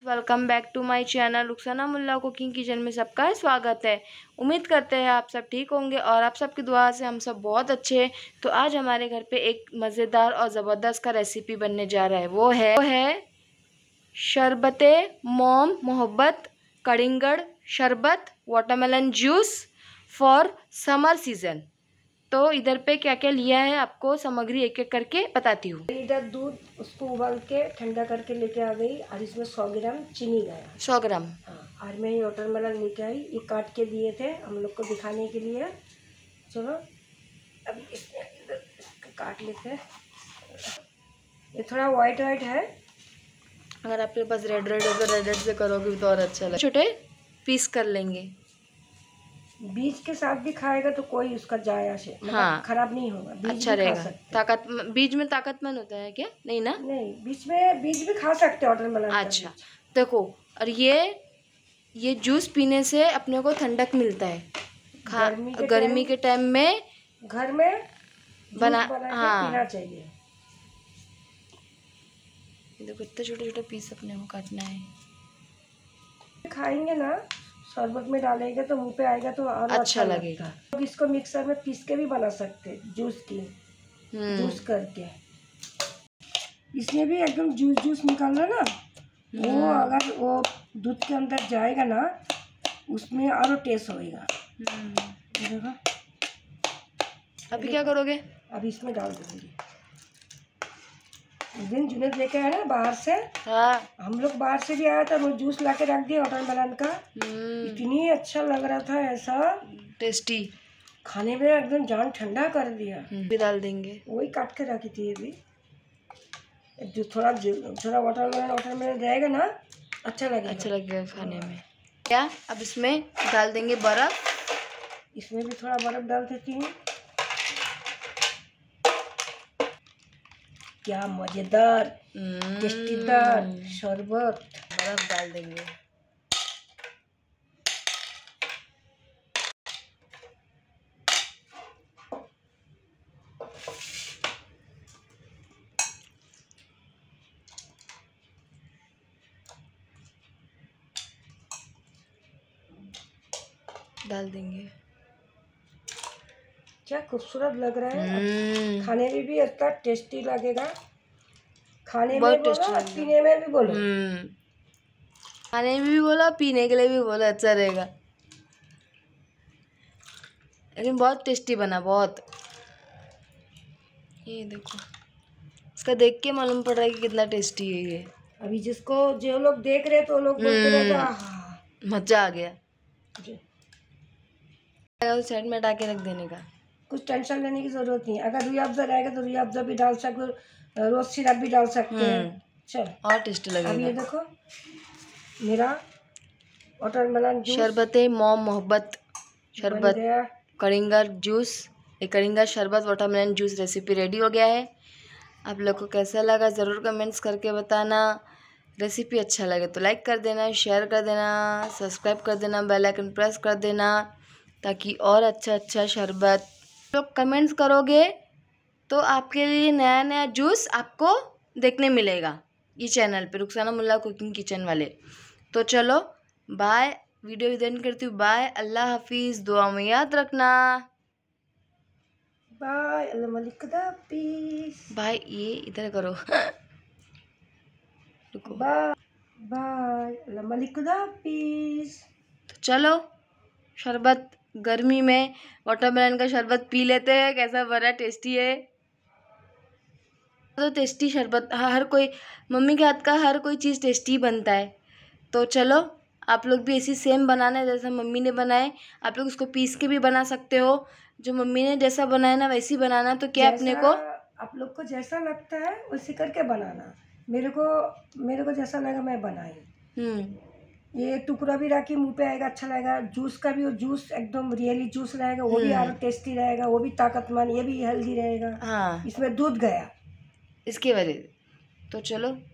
Welcome back to my channel Rukhsana Mulla cooking kitchen में सबका स्वागत है। उम्मीद करते हैं आप सब ठीक होंगे और आप सबकी दुआ से हम सब बहुत अच्छे हैं। तो आज हमारे घर पे एक मज़ेदार और ज़बरदस्त का रेसिपी बनने जा रहा है। वो है शरबते मोम मोहब्बत कलिंगड़ शरबत watermelon juice for summer season. तो इधर पे क्या क्या लिया है आपको सामग्री एक एक करके बताती हूँ। इधर दूध उसको उबाल के ठंडा करके लेके आ गई और इसमें 100 ग्राम चीनी गया। 100 ग्राम। हाँ, और मैं ये वाटरमेलन लेके आई। ये काट के दिए थे हम लोग को दिखाने के लिए। चलो अब इसमें इसको काट लेते हैं। ये थोड़ा वाइट है। अगर आपके पास रेड हो तो रेड से करोगे तो और अच्छा लगेगा। छोटे पीस कर लेंगे। बीज के साथ भी खाएगा तो कोई उसका जाया से हाँ, खराब नहीं होगा। बीज अच्छा भी खा रहेगा। सकते। बीज में ताकतमंद होता है क्या? नहीं ना? नहीं, बीज भी खा सकते वाटरमेलन। अच्छा देखो, और ये जूस पीने से अपने को ठंडक मिलता है। गर्मी के टाइम में घर में बना हाँ पीना चाहिए। देखो इतने छोटे छोटे पीस अपने को काटना है। खाएंगे ना शरबत में डालेंगे तो मुंह पे आएगा तो और अच्छा लगेगा। तो इसको मिक्सर में पीस के भी बना सकते हैं जूस करके। इसमें भी एकदम जूस निकालना ना, वो अगर वो दूध के अंदर जाएगा ना उसमें और टेस्ट होएगा। देखो अभी क्या करोगे? अभी इसमें डाल दूंगी। उस दिन जुनेद लेके आया ना बाहर से। हाँ, हम लोग बाहर से भी आया था, वो जूस ला के रख दिया वाटरमेलन का। इतनी अच्छा लग रहा था, ऐसा टेस्टी, खाने में एकदम जान ठंडा कर दिया। भी डाल देंगे। वही काट के रखी थी अभी। जो थोड़ा वाटरमेलन रहेगा ना अच्छा लगेगा खाने में। क्या अब इसमें डाल देंगे बर्फ। इसमें भी थोड़ा बर्फ डाल देती हूँ। क्या मजेदार टेस्टीदार शरबत। बर्फ डाल देंगे। डाल देंगे। क्या खूबसूरत लग रहा है। खाने में भी इतना टेस्टी लगेगा। खाने में बोला, पीने में भी बोलो। खाने में भी बोला, पीने के लिए भी बोला, अच्छा रहेगा। लेकिन बहुत टेस्टी बना, बहुत। ये देखो, इसका देख के मालूम पड़ रहा है कि कितना टेस्टी है ये। अभी जो लोग देख रहे तो लोग बोलते रहते मजा आ गया। साइड में हटा के रख देने का, कुछ टेंशन लेने की जरूरत नहीं। अगर रुई अफ़ज़ा रहेगा तो रुई अफ़ज़ा भी डाल सकते, रोज सिरप भी डाल सकते हैं। चल और टेस्टी लगेगा। अब ये देखो मेरा वाटरमेलन जूस शरबते मोम मोहब्बत शरबत कलिंगड़ जूस, एक कलिंगड़ शरबत वाटरमेलन जूस रेसिपी रेडी हो गया है। आप लोग को कैसा लगा ज़रूर कमेंट्स करके बताना। रेसिपी अच्छा लगे तो लाइक कर देना, शेयर कर देना, सब्सक्राइब कर देना, बेल आइकन प्रेस कर देना ताकि और अच्छा शरबत तो कमेंट्स करोगे तो आपके लिए नया नया जूस आपको देखने मिलेगा ये चैनल पे, रुखसाना मुल्ला कुकिंग किचन वाले। तो चलो बाय, वीडियो एंड करती हूँ। बाय, अल्लाह हाफिज़, दुआ में याद रखना। बाय, अल्लाह मलिक दा पीस। बाय, ये इधर करो। रुको, बाय, अल्लाह मलिक दा पीस। तो चलो शरबत गर्मी में वाटरमेलन का शरबत पी लेते हैं। कैसा बड़ा टेस्टी है। तो टेस्टी शरबत हर कोई, मम्मी के हाथ का हर कोई चीज़ टेस्टी बनता है। तो चलो आप लोग भी ऐसी सेम बनाना है जैसा मम्मी ने बनाए। आप लोग उसको पीस के भी बना सकते हो। जो मम्मी ने जैसा बनाया ना वैसी बनाना। तो क्या अपने को आप लोग को जैसा लगता है वैसे करके बनाना। मेरे को जैसा लगा मैं बनाई। ये टुकड़ा भी रखी मुंह पे आएगा, अच्छा लगेगा। जूस का भी, वो जूस एकदम रियली जूस रहेगा, वो भी और टेस्टी रहेगा, वो भी ताकतमंद, ये भी हेल्दी रहेगा। हाँ, इसमें दूध गया इसके वजह से। तो चलो